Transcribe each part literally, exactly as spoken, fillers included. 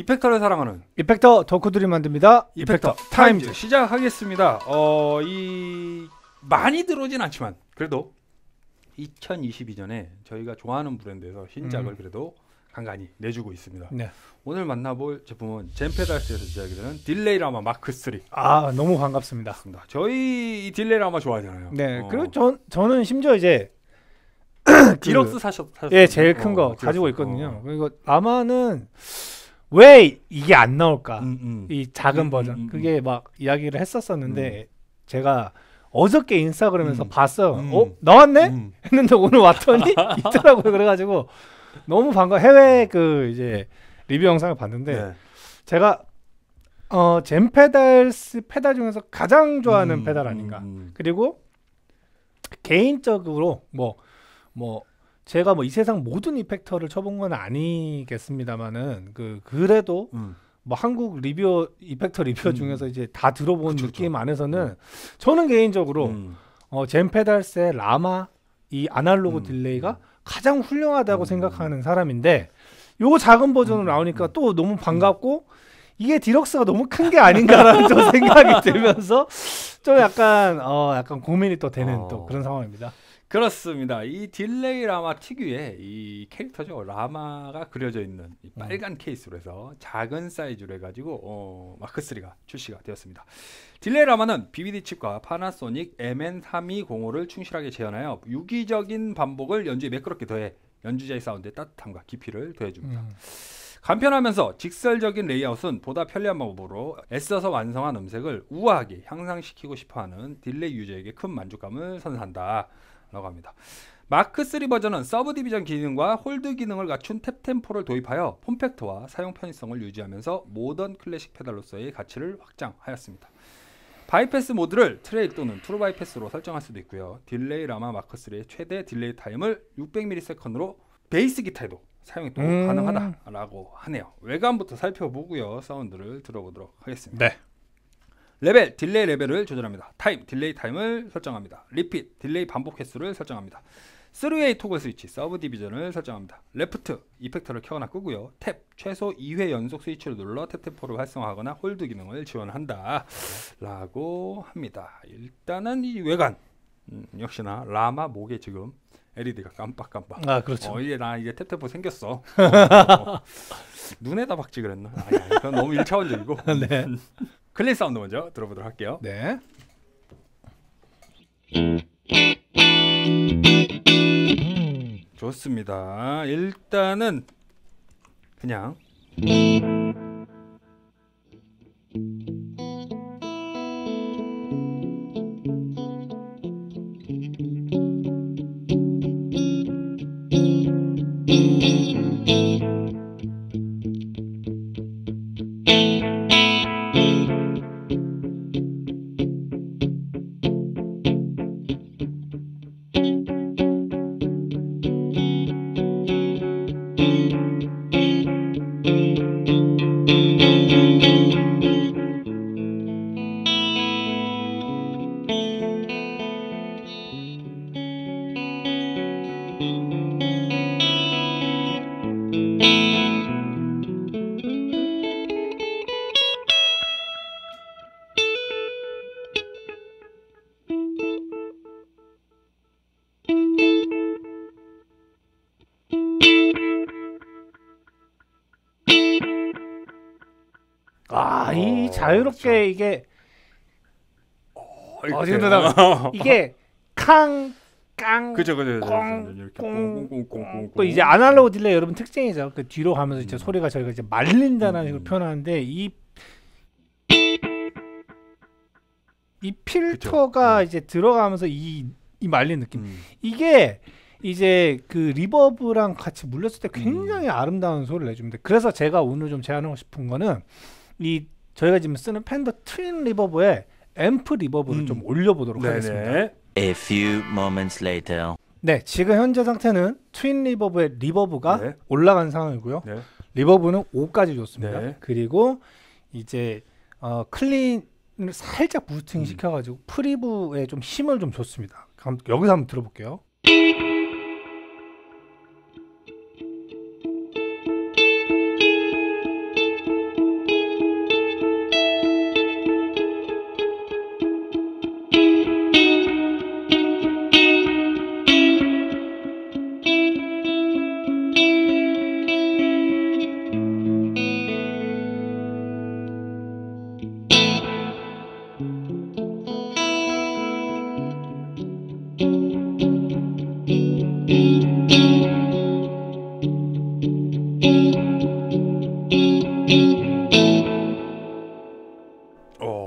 이펙터를 사랑하는 이펙터 덕후들이 만듭니다. 이펙터, 이펙터 타임즈. 타임즈 시작하겠습니다. 어, 이 많이 들어오진 않지만 그래도 이천이십이 년에 저희가 좋아하는 브랜드에서 신작을 음. 그래도 간간히 내주고 있습니다. 네. 오늘 만나볼 제품은 젠페달스에서 제작이 되는 딜레이 라마 마크 쓰리. 아, 너무 반갑습니다. 맞습니다. 저희 이 딜레이 라마 좋아하잖아요. 네. 어. 그리고 저, 저는 심지어 이제 디럭스 그, 사셨, 사셨어요? 예, 제일 큰 거 어, 가지고 있거든요. 어. 그리고 라마는 왜 이게 안 나올까? 음, 음. 이 작은 음, 버전. 음, 음, 그게 막 이야기를 했었었는데 음. 제가 어저께 인스타그램에서 음. 봤어요. 음. 어? 나왔네? 음. 했는데 오늘 왔더니 있더라고요. 그래가지고 너무 반가워. 해외 그 이제 리뷰 영상을 봤는데 네. 제가 어 젠페달스 페달 중에서 가장 좋아하는 음, 페달 아닌가. 음. 그리고 개인적으로 뭐 뭐 제가 뭐 이 세상 모든 이펙터를 쳐본 건 아니겠습니다만은 그 그래도 음. 뭐 한국 리뷰 이펙터 리뷰 음. 중에서 이제 다 들어본 그쵸, 느낌 그쵸. 안에서는 음. 저는 개인적으로 음. 어 젠페달스의 라마 이 아날로그 음. 딜레이가 가장 훌륭하다고 음. 생각하는 사람인데 요거 작은 버전으로 음. 나오니까 음. 또 너무 반갑고 이게 디럭스가 너무 큰 게 아닌가라는 또 생각이 들면서 좀 약간 어 약간 고민이 또 되는 어. 또 그런 상황입니다. 그렇습니다. 이 딜레이 라마 특유의 이 캐릭터죠. 라마가 그려져 있는 이 빨간 음. 케이스로 해서 작은 사이즈로 해가지고 어, 마크 쓰리가 출시가 되었습니다. 딜레이 라마는 비비디 칩과 파나소닉 엠엔 삼이공오를 충실하게 재현하여 유기적인 반복을 연주에 매끄럽게 더해 연주자의 사운드에 따뜻함과 깊이를 더해줍니다. 음. 간편하면서 직설적인 레이아웃은 보다 편리한 방법으로 애써서 완성한 음색을 우아하게 향상시키고 싶어하는 딜레이 유저에게 큰 만족감을 선사한다 라고 합니다. 마크 쓰리 버전은 서브 디비전 기능과 홀드 기능을 갖춘 탭 템포를 도입하여 폼팩트와 사용 편의성을 유지하면서 모던 클래식 페달로서의 가치를 확장하였습니다. 바이패스 모드를 트레일 또는 트루 바이패스로 설정할 수도 있고요. 딜레이 라마 마크 쓰리의 최대 딜레이 타임을 육백 밀리세컨드로 베이스 기타에도 사용이 또 음. 가능하다라고 하네요. 외관부터 살펴보고요. 사운드를 들어보도록 하겠습니다. 네. 레벨, 딜레이 레벨을 조절합니다. 타임, 딜레이 타임을 설정합니다. 리핏, 딜레이 반복 횟수를 설정합니다. 쓰리 웨이 토글 스위치, 서브 디비전을 설정합니다. 레프트, 이펙터를 켜거나 끄고요. 탭, 최소 이 회 연속 스위치를 눌러 탭 템포를 활성화하거나 홀드 기능을 지원한다 라고 합니다. 일단은 이 외관 음, 역시나 라마 목에 지금 엘이디가 깜빡깜빡. 아, 그렇죠. 어, 이제 나 이제 탭 템포 생겼어. 어, 어. 눈에다 박지 그랬나? 아니, 아니, 그건 너무 일 차원적이고. 네. 클린 사운드 먼저 들어보도록 할게요. 네. 좋습니다. 일단은 그냥 아, 이 어, 자유롭게 그렇죠. 이게 어, 어, 지금 나 이게 캉, 깡, 그죠, 그죠, 꽁, 또 이제 아날로그 딜레이 여러분 특징이죠. 그 뒤로 가면서 이제 음. 소리가 저희가 이제 말린다는 음. 식으로 표현하는데 이 이 필터가 그쵸. 이제 들어가면서 이, 이 말린 느낌 음. 이게 이제 그 리버브랑 같이 물렸을 때 굉장히 음. 아름다운 소리를 내줍니다. 그래서 제가 오늘 좀 제안하고 싶은 거는 이 저희가 지금 쓰는 팬더 트윈 리버브에 앰프 리버브를 음. 좀 올려보도록 네네. 하겠습니다. A few moments later. 네, 지금 현재 상태는 트윈 리버브의 리버브가 네. 올라간 상황이고요. 네. 리버브는 오까지 줬습니다. 네. 그리고 이제 어, 클린을 살짝 부스팅 음. 시켜가지고 프리브에 좀 힘을 좀 줬습니다. 여기서 한번 들어볼게요.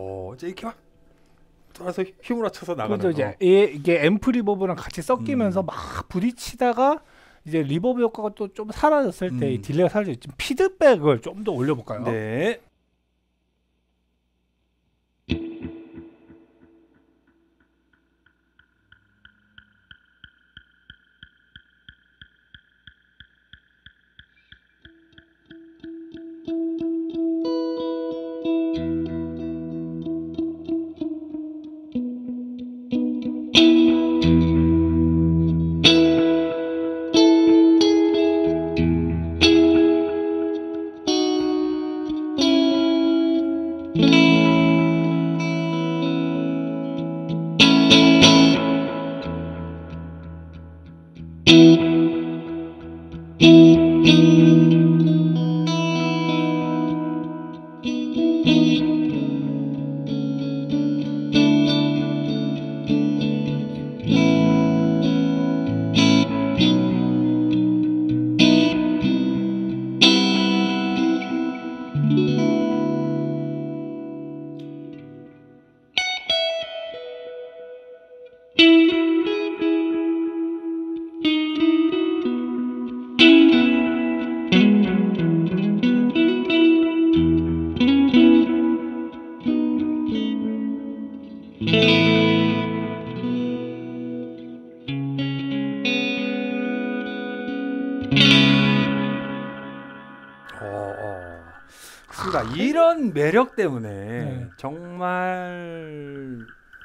어, 이제 이렇게 막 돌아서 휘몰아쳐서 나가는 그죠. 이제 거. 얘, 이게 앰프 리버브랑 같이 섞이면서 음. 막 부딪히다가 이제 리버브 효과가 또 좀 사라졌을 때 이 음. 딜레이가 사라져. 지금 피드백을 좀 더 올려볼까요? 네. 어, 어. 그렇습니다. 이런 매력 때문에 네. 정말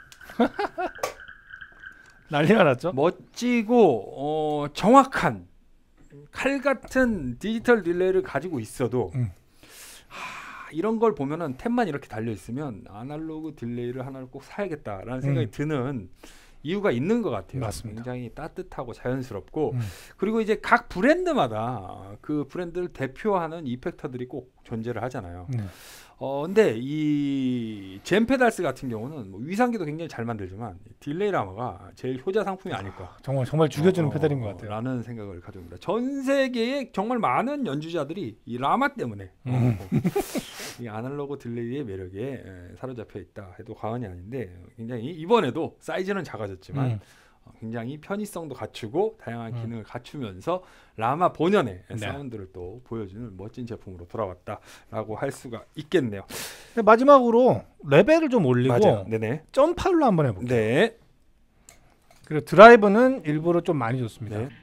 난리가 났죠. 멋지고 어, 정확한 칼 같은 디지털 딜레이를 가지고 있어도 음. 하, 이런 걸 보면은 탭만 이렇게 달려 있으면 아날로그 딜레이를 하나를 꼭 사야겠다라는 생각이 음. 드는 이유가 있는 것 같아요. 맞습니다. 굉장히 따뜻하고 자연스럽고 음. 그리고 이제 각 브랜드마다 그 브랜드를 대표하는 이펙터들이 꼭 존재를 하잖아요. 네. 어 근데 이 젠페달스 같은 경우는 뭐 위상기도 굉장히 잘 만들지만 딜레이 라마가 제일 효자 상품이 아닐까. 정말 정말 죽여주는 어, 페달인 것 같아요. 라는 생각을 가집니다. 전 세계에 정말 많은 연주자들이 이 라마 때문에 음. 어, 이 아날로그 딜레이의 매력에 에, 사로잡혀 있다 해도 과언이 아닌데 굉장히 이번에도 사이즈는 작아졌지만 음. 어, 굉장히 편의성도 갖추고 다양한 음. 기능을 갖추면서 라마 본연의 네. 사운드를 또 보여주는 멋진 제품으로 돌아왔다라고 할 수가 있겠네요. 근데 마지막으로 레벨을 좀 올리고 맞아요. 네네. 점팔로 한번 해볼게요. 네. 그리고 드라이브는 일부러 좀 많이 줬습니다. 네.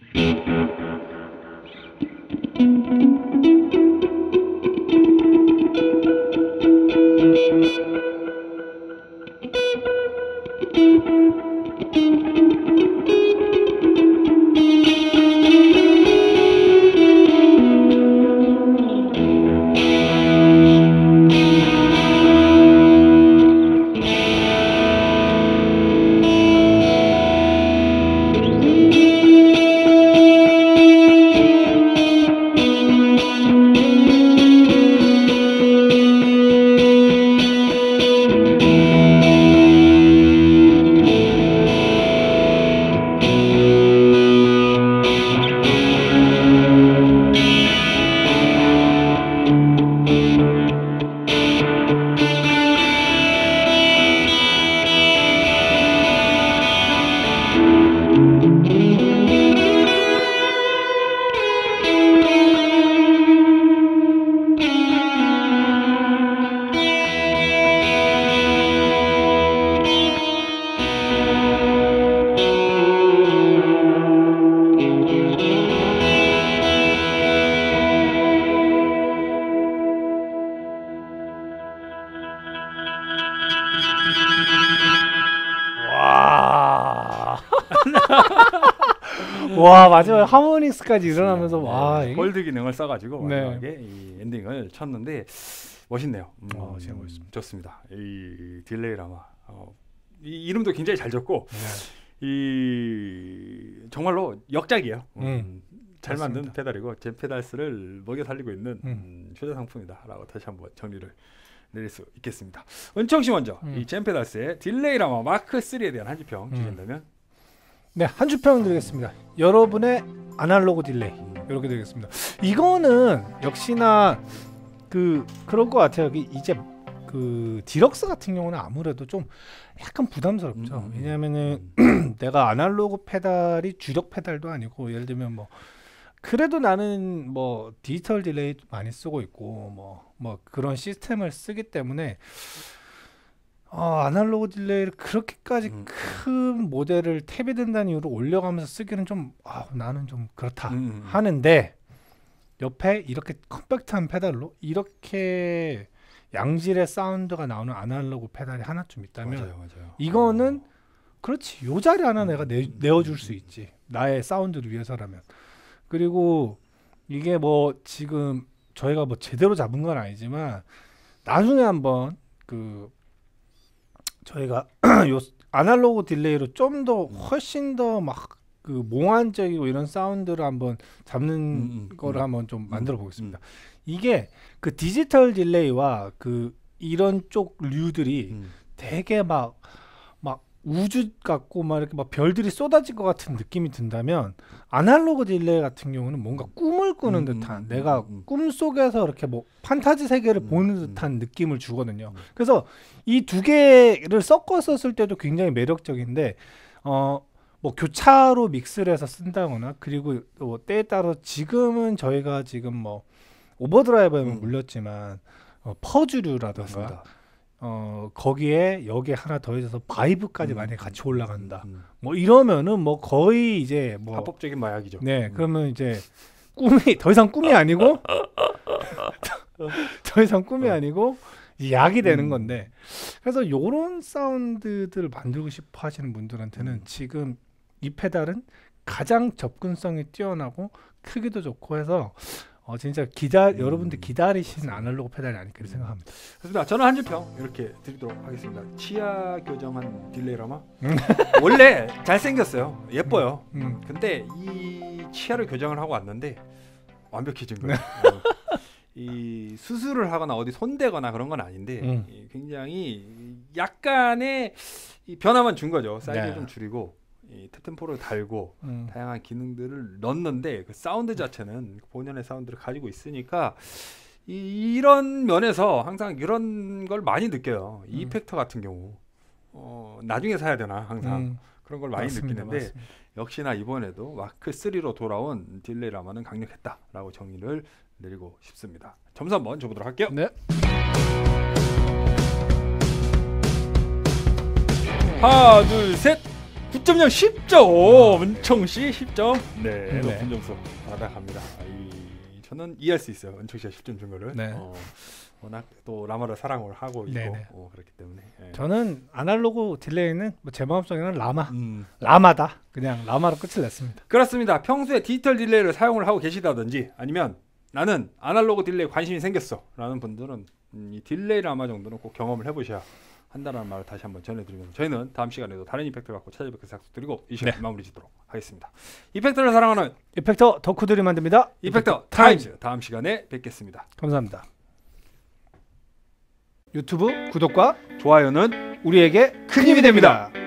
와. 와 마지막에 하모닉스까지 일어나면서 와 이게 골드 기능을 써가지고 네. 마지막에 이 엔딩을 쳤는데 멋있네요. 음, 어, 진짜 멋있습니다. 좋습니다. 이 딜레이 라마 어, 이 이름도 굉장히 잘 졌고 네. 이 정말로 역작이에요. 음, 음, 잘 만든 맞습니다. 페달이고 제 페달스를 먹여 살리고 있는 음. 음, 효자 상품이다라고 다시 한번 정리를 내릴 수 있겠습니다. 은총 씨 먼저 음. 이 젠페달스의 딜레이 라마 마크 쓰리에 대한 한 주평 음. 주신다면 네, 한 주평 드리겠습니다. 여러분의 아날로그 딜레이 이렇게 드리겠습니다. 이거는 역시나 그 그럴 것 같아요. 이- 이제 그 디럭스 같은 경우는 아무래도 좀 약간 부담스럽죠. 음, 음, 왜냐하면은 음. 내가 아날로그 페달이 주력 페달도 아니고 예를 들면 뭐 그래도 나는 뭐 디지털 딜레이 많이 쓰고 있고 뭐 뭐 그런 시스템을 쓰기 때문에 어, 아날로그 딜레이를 그렇게까지 음. 큰 모델을 탭이 된다는 이유로 올려가면서 쓰기는 좀 아, 나는 좀 그렇다 음. 하는데 옆에 이렇게 컴팩트한 페달로 이렇게 양질의 사운드가 나오는 아날로그 페달이 하나쯤 있다면 맞아요, 맞아요. 이거는 어. 그렇지 요 자리 하나 내가 내, 음, 내어줄 음, 수 음. 있지 나의 사운드를 위해서라면. 그리고 이게 뭐 지금 저희가 뭐 제대로 잡은 건 아니지만 나중에 한번 그 저희가 요 아날로그 딜레이로 좀 더 훨씬 더 막 그 몽환적이고 이런 사운드를 한번 잡는 음, 음, 거를 음. 한번 좀 만들어 음, 보겠습니다. 이게 그 디지털 딜레이와 그 이런 쪽 류들이 음. 되게 막 막 우주 같고 막 이렇게 막 별들이 쏟아질 것 같은 느낌이 든다면 아날로그 딜레이 같은 경우는 뭔가 꿈을 꾸는 음, 듯한 음, 내가 음, 음. 꿈 속에서 이렇게 뭐 판타지 세계를 음, 보는 음. 듯한 느낌을 주거든요. 음. 그래서 이 두 개를 섞어 썼을 때도 굉장히 매력적인데 어 뭐 교차로 믹스를 해서 쓴다거나 그리고 또 때에 따라 지금은 저희가 지금 뭐 오버드라이브에 음. 물렸지만 어, 퍼주류라든가 맞습니다. 어 거기에 여기에 하나 더해져서 바이브까지 음, 만약에 같이 올라간다. 음. 뭐 이러면은 뭐 거의 이제 뭐 합법적인 마약이죠. 네, 음. 그러면 이제 꿈이 더 이상 꿈이 아니고 더 이상 꿈이 어. 아니고 이제 약이 되는 음. 건데 그래서 요런 사운드들을 만들고 싶어 하시는 분들한테는 음. 지금 이 페달은 가장 접근성이 뛰어나고 크기도 좋고 해서 어 진짜 기다 음. 여러분들 기다리신 맞습니다. 아날로그 페달이 아닐까 음. 생각합니다. 그렇습니다. 저는 한 줄평 이렇게 드리도록 하겠습니다. 치아 교정한 딜레이라마 원래 잘생겼어요. 예뻐요. 음. 근데 이 치아를 교정을 하고 왔는데 완벽해진 거예요. 어. 이 수술을 하거나 어디 손대거나 그런 건 아닌데 음. 이 굉장히 약간의 이 변화만 준 거죠. 사이즈를 네. 좀 줄이고 이 탭템포를 달고 음. 다양한 기능들을 넣었는데 그 사운드 자체는 본연의 사운드를 가지고 있으니까 이, 이런 면에서 항상 이런 걸 많이 느껴요. 이 음. 이펙터 같은 경우 어, 나중에 사야 되나 항상 음. 그런 걸 많이 맞습니다. 느끼는데 맞습니다. 역시나 이번에도 마크 쓰리로 돌아온 딜레이라마는 강력했다라고 정의를 내리고 싶습니다. 점수 한번 줘보도록 할게요. 네. 하나 둘 셋 구 점 영 십 점 은총씨 십 점 네, 네. 높은 점수 받아갑니다. 이, 저는 이해할 수 있어요. 은총씨가 십 점 준 거를 네. 어, 워낙 또 라마를 사랑을 하고 있고 네네. 어, 그렇기 때문에 예. 저는 아날로그 딜레이는 뭐 제 마음속에는 라마 음. 라마다 그냥 라마로 끝을 냈습니다. 그렇습니다. 평소에 디지털 딜레이를 사용을 하고 계시다든지 아니면 나는 아날로그 딜레이 관심이 생겼어 라는 분들은 음, 이 딜레이 라마 정도는 꼭 경험을 해보셔야 한다는 말을 다시 한번 전해드리면서 저희는 다음 시간에도 다른 이펙트 갖고 찾아뵙겠습니다. 약속드리고 이 시간 네. 마무리 짓도록 하겠습니다. 이펙트를 사랑하는 이펙터 덕후들이 만듭니다. 이펙터 타임즈 다음 시간에 뵙겠습니다. 감사합니다. 유튜브 구독과 좋아요는 우리에게 큰 힘이 됩니다.